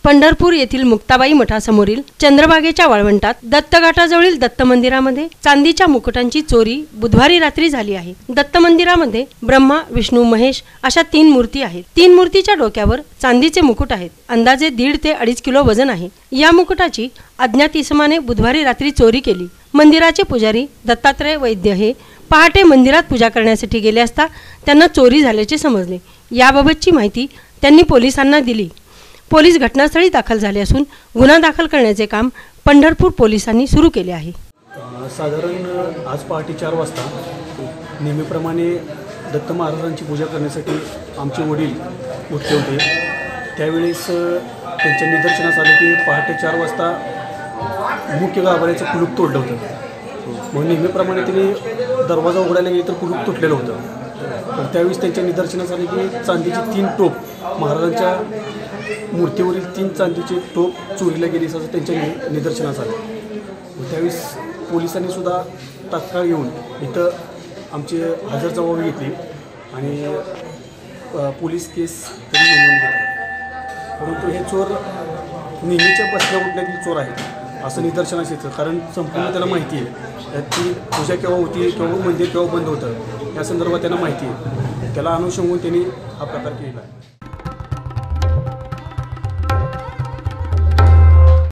पंढरपूर येथील मुक्ताबाई मठासमोरील चंद्रभागेच्या वाळवंटात दत्तघाटाजवळील दत्त मंदिरामध्ये चांदीच्या मुकुटांची चोरी बुधवारी रात्री झाली आहे। दत्त मंदिरामध्ये ब्रह्मा, विष्णू, महेश अशा 3 मूर्ती आहेत। 3 मूर्तीच्या डोक्यावर चांदीचे मुकुट आहेत। अंदाजे 1.5 ते 2.5 किलो वजन आहे। या मुकुटाची अज्ञात इसमाने बुधवारी रात्री चोरी केली। मंदिराचे पुजारी दत्तात्रय वैद्य हे पहाटे मंदिरात पूजा करण्यासाठी गेले असता त्यांना चोरी झाल्याचे समजले। याबाबतची माहिती त्यांनी पोलिसांना दिली। पोलीस घटनास्थळी दाखल झाले असून गुन्हा दाखल करण्याचे काम पंढरपूर पोलिसांनी सुरू केले आहे। साधारण आज पहाटे 4 वाजता नेहमीप्रमाणे दत्त महाराजांची पूजा करण्यासाठी आमचे वडील उठले होते। त्यावेळेस त्यांच्या निदर्शनास आले की पहाटे 4 वाजता मुख्य गाभाऱ्याचं कुलूप तोडलं होतं। मग नेहमीप्रमाणे त्यांनी दरवाजा उघडायला गेले तर कुलूप तुटलेलं होतं। पण त्यावेळेस त्यांच्या निदर्शनास आले की चांदीची 3 टोप महाराजांच्या मूर्तीवरील 3 चांदीचे टोप चोरीला गेली असं त्यांच्या निदर्शनास आलं। त्यावेळेस पोलिसांनी सुद्धा तात्काळ येऊन इथं आमची हजर जबाबदारी घेतली आणि पोलीस केस त्यांनी नोंदवून घेतली। परंतु हे चोर नेहमीच्या बसल्या उठण्यातील चोर आहेत असं निदर्शनास येतं, कारण संपूर्ण त्याला माहिती आहे ती पूजा केव्हा होती, केव्हा मंदिर केव्हा बंद होतं या संदर्भात त्यांना माहिती आहे। त्याला अनुषंगून त्यांनी हा प्रकार केला आहे।